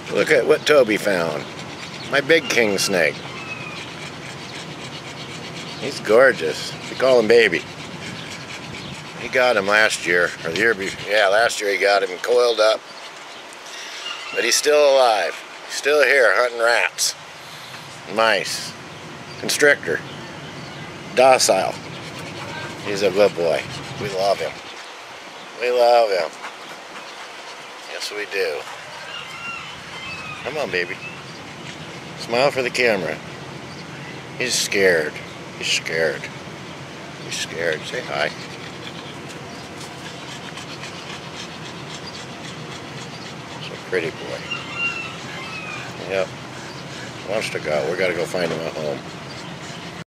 Look at what Toby found. My big king snake. He's gorgeous. We call him baby. He got him last year, or the year before. Yeah, last year he got him coiled up. But he's still alive. He's still here hunting rats, mice, constrictor, docile. He's a good boy. We love him. We love him. Yes, we do. Come on, baby. Smile for the camera. He's scared. He's scared. He's scared. Say hi. He's a pretty boy. Yep. Wants to go. We gotta go find him at home.